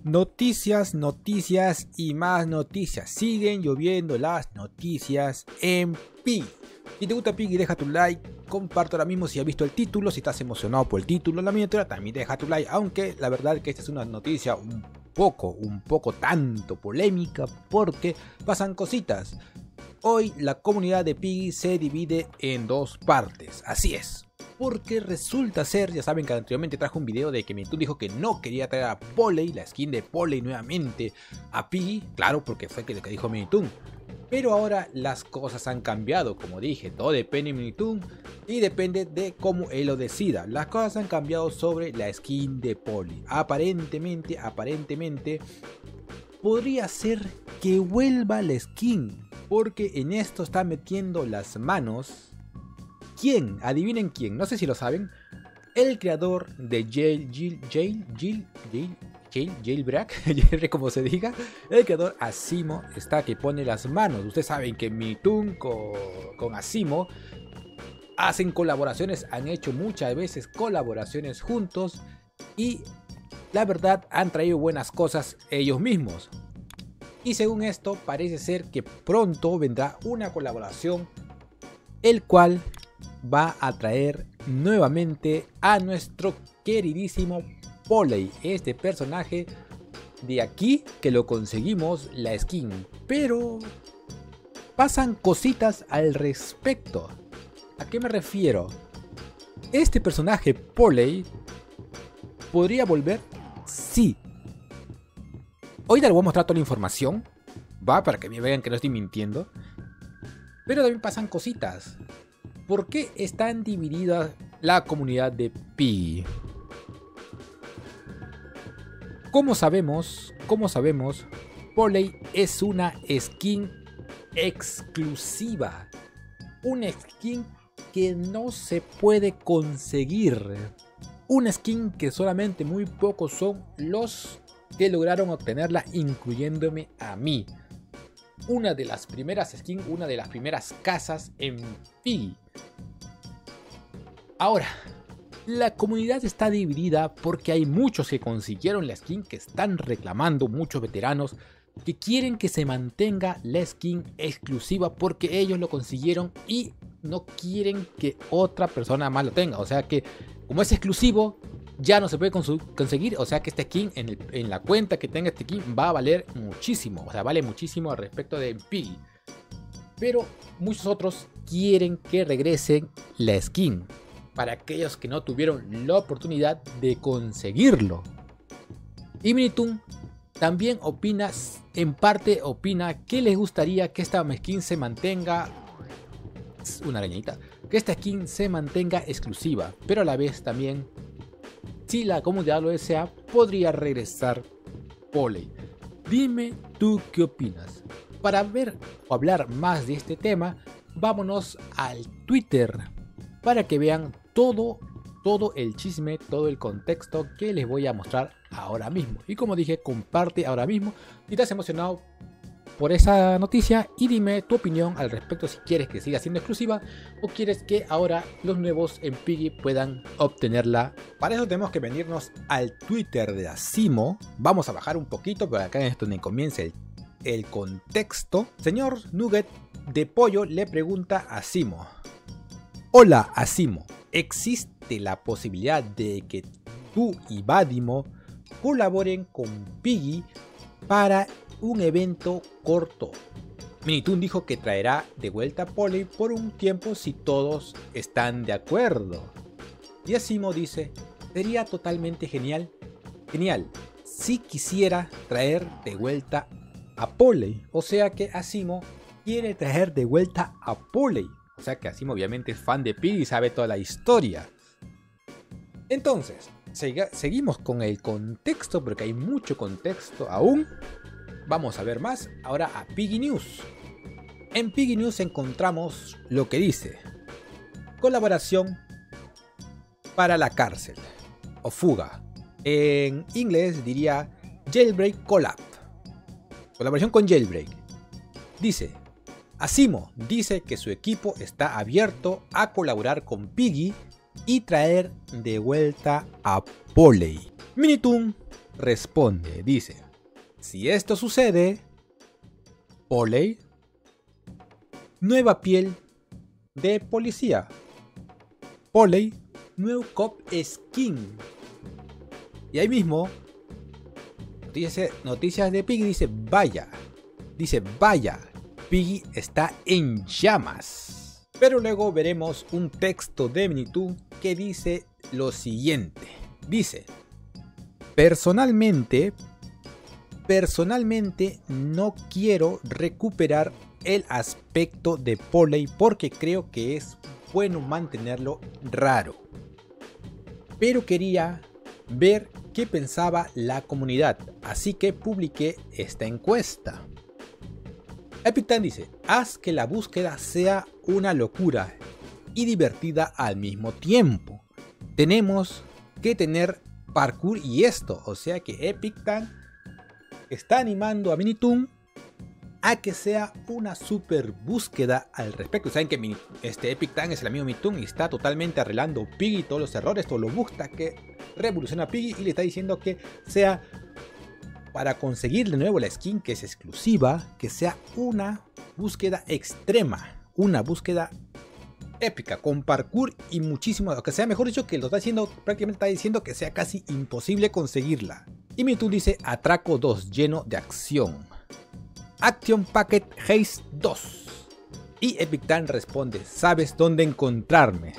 Noticias, noticias y más noticias. Siguen lloviendo las noticias en Piggy. Si te gusta Piggy, deja tu like, comparte ahora mismo si has visto el título, si estás emocionado por el título, la miniatura, también deja tu like, aunque la verdad que esta es una noticia un poco tanto polémica porque pasan cositas. Hoy la comunidad de Piggy se divide en dos partes, así es. Porque resulta ser, ya saben que anteriormente traje un video de que Minitoon dijo que no quería traer a Poley, la skin de Poley nuevamente a Piggy, claro, porque fue lo que dijo Minitoon. Pero ahora las cosas han cambiado, como dije, todo depende de Minitoon y depende de cómo él lo decida. Las cosas han cambiado sobre la skin de Poley. Aparentemente, podría ser que vuelva la skin, porque en esto está metiendo las manos. ¿Quién? Adivinen quién, no sé si lo saben. El creador de Jailbreak, como se diga. El creador Asimo está que pone las manos. Ustedes saben que Minitoon con Asimo hacen colaboraciones, han hecho muchas veces colaboraciones juntos. Y la verdad han traído buenas cosas ellos mismos. Y según esto parece ser que pronto vendrá una colaboración, el cual va a traer nuevamente a nuestro queridísimo Poley, este personaje de aquí que lo conseguimos la skin, pero pasan cositas al respecto. ¿A qué me refiero? Este personaje Poley podría volver, sí. Hoy les voy a mostrar toda la información, va, para que me vean que no estoy mintiendo, pero también pasan cositas. ¿Por qué están divididas la comunidad de Piggy? Como sabemos, Poley es una skin exclusiva. Una skin que no se puede conseguir. Una skin que solamente muy pocos son los que lograron obtenerla, incluyéndome a mí. Una de las primeras skins, una de las primeras casas en Piggy. Ahora, la comunidad está dividida porque hay muchos que consiguieron la skin, que están reclamando, muchos veteranos que quieren que se mantenga la skin exclusiva porque ellos lo consiguieron y no quieren que otra persona más lo tenga. O sea que como es exclusivo ya no se puede conseguir, o sea que este skin en la cuenta que tenga este skin va a valer muchísimo, o sea, vale muchísimo al respecto de Piggy. Pero muchos otros quieren que regresen la skin para aquellos que no tuvieron la oportunidad de conseguirlo. Y Minitoon también opina, en parte opina que les gustaría que esta skin se mantenga, una arañita, que esta skin se mantenga exclusiva, pero a la vez también, si la comunidad lo desea, podría regresar Poley. Dime tú qué opinas. Para ver o hablar más de este tema, vámonos al Twitter para que vean todo el chisme, todo el contexto que les voy a mostrar ahora mismo. Y como dije, comparte ahora mismo si estás emocionado por esa noticia y dime tu opinión al respecto, si quieres que siga siendo exclusiva o quieres que ahora los nuevos en Piggy puedan obtenerla. Para eso tenemos que venirnos al Twitter de Asimo. Vamos a bajar un poquito, pero acá en esto donde comienza el contexto. Señor Nugget de Pollo le pregunta a Asimo: hola Asimo, ¿existe la posibilidad de que tú y Badimo colaboren con Piggy para un evento corto? Minitoon dijo que traerá de vuelta a Poley por un tiempo si todos están de acuerdo. Y Asimo dice: sería totalmente genial, si quisiera traer de vuelta a Poley. O sea que Asimo quiere traer de vuelta a Poley. O sea que Asimo obviamente es fan de Piggy y sabe toda la historia. Entonces, seguimos con el contexto porque hay mucho contexto aún. Vamos a ver más ahora a Piggy News. En Piggy News encontramos lo que dice: colaboración para la cárcel o fuga. En inglés diría Jailbreak Collab. Colaboración con Jailbreak. Dice: Asimo dice que su equipo está abierto a colaborar con Piggy y traer de vuelta a Poley. Minitoon responde, dice: si esto sucede, Poley, nueva piel de policía. Poley, nuevo cop skin. Y ahí mismo, noticias de Piggy dice: vaya, Piggy está en llamas. Pero luego veremos un texto de Minitoon que dice lo siguiente. Dice: personalmente no quiero recuperar el aspecto de Poley porque creo que es bueno mantenerlo raro. Pero quería ver qué pensaba la comunidad, así que publiqué esta encuesta. Epic Time dice: haz que la búsqueda sea una locura y divertida al mismo tiempo. Tenemos que tener parkour y esto, o sea que Epic Time está animando a Minitoon a que sea una super búsqueda al respecto. Saben que Epic Time es el amigo Minitoon y está totalmente arreglando Piggy, todos los errores, todos los bugs que revoluciona a Piggy, y le está diciendo que sea para conseguir de nuevo la skin que es exclusiva, que sea una búsqueda extrema, una búsqueda épica, con parkour y muchísimo, o que sea, mejor dicho, que lo está diciendo, prácticamente está diciendo que sea casi imposible conseguirla. Y Minitoon dice: atraco 2 lleno de acción. Action Packet Haste 2. Y Epic Time responde: sabes dónde encontrarme.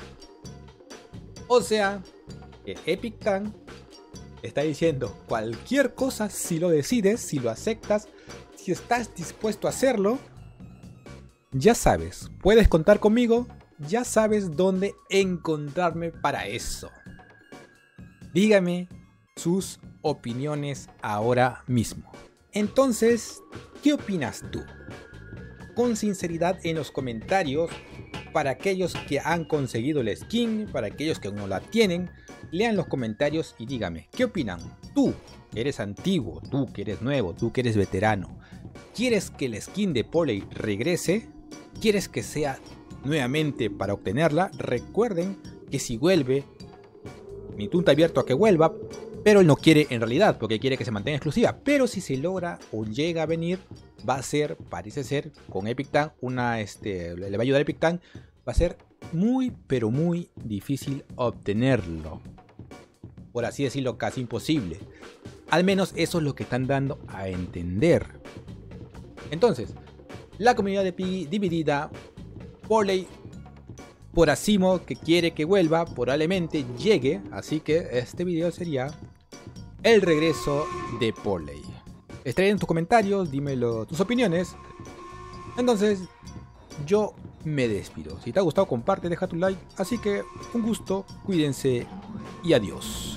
O sea, que Epic Time está diciendo cualquier cosa, si lo decides, si lo aceptas, si estás dispuesto a hacerlo, ya sabes, puedes contar conmigo, ya sabes dónde encontrarme para eso. Dígame sus opiniones ahora mismo. Entonces, ¿qué opinas tú? Con sinceridad en los comentarios, para aquellos que han conseguido la skin, para aquellos que no la tienen, lean los comentarios y dígame, ¿qué opinan? Tú, que eres antiguo, tú que eres nuevo, tú que eres veterano, ¿quieres que la skin de Poley regrese? ¿Quieres que sea nuevamente para obtenerla? Recuerden que si vuelve, Minitoon está abierto a que vuelva, pero él no quiere en realidad, porque quiere que se mantenga exclusiva. Pero si se logra o llega a venir, va a ser, parece ser, con Epic Time, le va a ayudar a Epic Time, va a ser muy, pero muy difícil obtenerlo. Por así decirlo, casi imposible. Al menos eso es lo que están dando a entender. Entonces, la comunidad de Piggy dividida. Poley por Asimo, que quiere que vuelva, probablemente llegue. Así que este video sería el regreso de Poley. Estaré en tus comentarios, dímelo tus opiniones. Entonces, yo me despido. Si te ha gustado, comparte, deja tu like. Así que un gusto, cuídense y adiós.